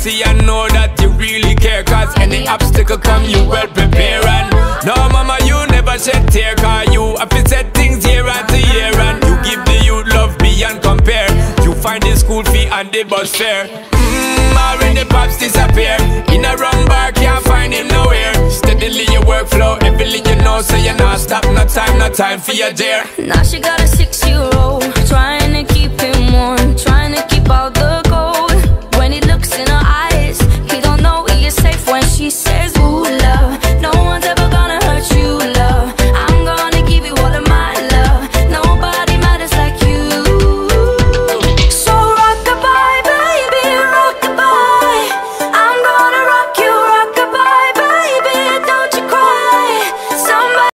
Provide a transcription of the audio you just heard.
see and know that you really care. Cause any obstacle come, you well prepare. And no mama, you never shed tear. Cause you have to set things year after year. And you give the youth love beyond compare. You find the school fee and the bus fare. Already pops disappear. In a wrong bar, can't find him nowhere. Steadily your workflow, everything you know, so you're not stop. No time for your dear. Now she got